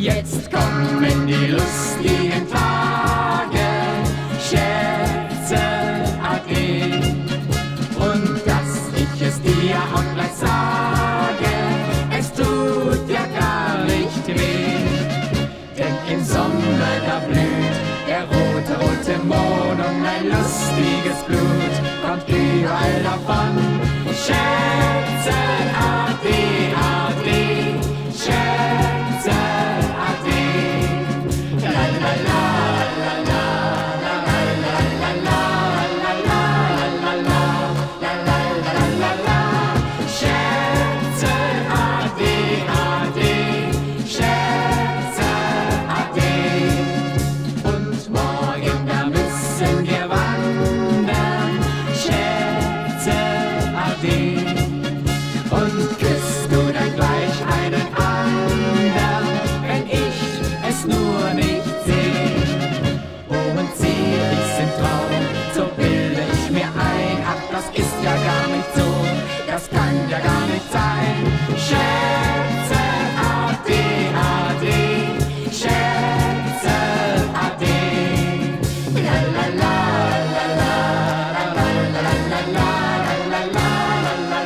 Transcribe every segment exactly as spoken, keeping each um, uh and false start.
Jetzt kommen die lustigen Tage, schätze ade. Und dass ich es dir auch gleich sage, es tut ja gar nicht weh. Denn im Sommer da blüht der rote, rote Mond und ein lustiges Blut kommt überall davon. Schätze ade, ade, schätze ade. La la la la la la la la la la la la la la. Schätze ade, ade, schätze ade. Und morgen da müssen wir wandern, schätze ade. Und küsst du dann gleich einen andern, wenn ich es nur nicht seh. Oh, und seh ich's im Traum, so bilde ich mir ein, ach, das ist ja gar nicht so, das kann ja gar nicht sein. Schätze ade, ade, schätze ade. La la la la la la la la la la la la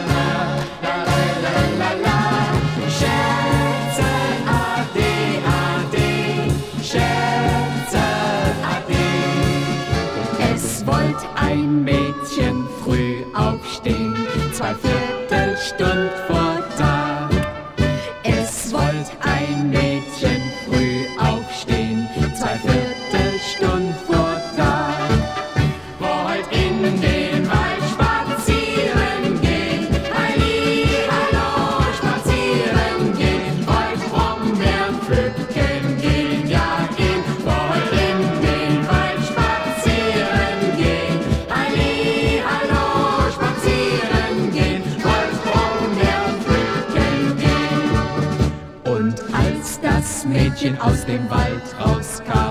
la la. Schätze ade, ade, schätze ade. Es wollt ein Mädchen früh aufstehen, zwei Viertelstunden vor Tag. Es wollt ein Mädchen früh aufstehen, zwei Viertelstunden vor Tag. Wollt in den Wald spazieren gehen, Halli, hallo, spazieren gehen. Wollt Brombeeren pflücken gehen, ja gehen. Wollt in den Wald spazieren gehen, Halli, hallo, spazieren gehen. Wollt Brombeeren pflücken gehen. Und als das Mädchen aus dem Wald rauskam,